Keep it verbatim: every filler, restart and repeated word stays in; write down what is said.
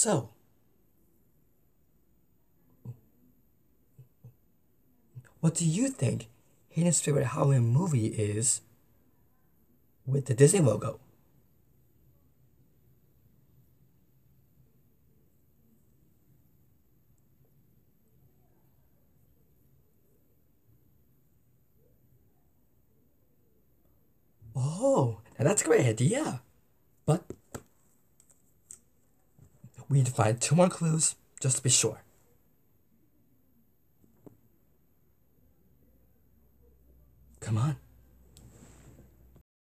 So, what do you think Hayden's favorite Halloween movie is with the Disney logo? Oh, now that's a great idea. But we need to find two more clues just to be sure. Come on.